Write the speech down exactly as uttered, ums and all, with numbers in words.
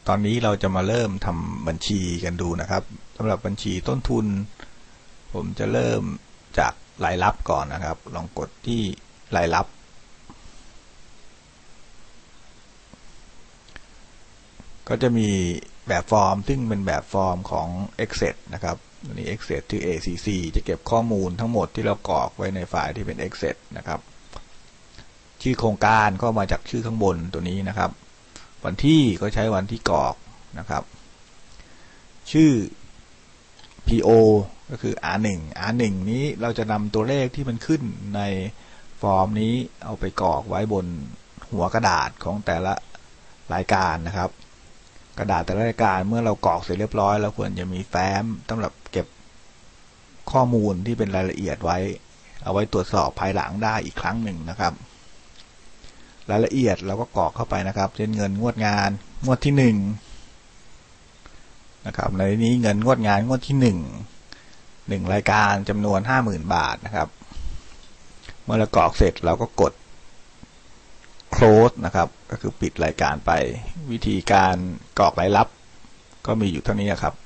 ตอนนี้เราจะมาเริ่มทำบัญชีกันดูนะครับสำหรับบัญชีต้นทุนผมจะเริ่มจากรายรับก่อนนะครับลองกดที่รายรับก็จะมีแบบฟอร์มซึ่งเป็นแบบฟอร์มของ Excel นะครับอันนี้ Excel ที่ เอ ซี ซี จะเก็บข้อมูลทั้งหมดที่เรากรอกไว้ในไฟล์ที่เป็น Excel นะครับชื่อโครงการก็มาจากชื่อข้างบนตัวนี้นะครับวันที่ก็ใช้วันที่กรอกนะครับชื่อ พี โอ ก็คือ อาร์ หนึ่ง อาร์ หนึ่ง นี้เราจะนำตัวเลขที่มันขึ้นในฟอร์มนี้เอาไปกรอกไว้บนหัวกระดาษของแต่ละรายการนะครับกระดาษแต่ละรายการเมื่อเรากรอกเสร็จเรียบร้อยเราควรจะมีแฟ้มสำหรับเก็บข้อมูลที่เป็นรายละเอียดไว้เอาไว้ตรวจสอบภายหลังได้อีกครั้งหนึ่งนะครับรายละเอียดเราก็กรอกเข้าไปนะครับเช่นเงินงวดงานงวดที่หนึ่งนะครับในนี้เงินงวดงานงวดที่หนึ่งหนึ่งรายการจำนวน ห้าหมื่น บาทนะครับเมื่อเรากรอกเสร็จเราก็กด close นะครับก็คือปิดรายการไปวิธีการกรอกรายรับก็มีอยู่เท่านี้ครับ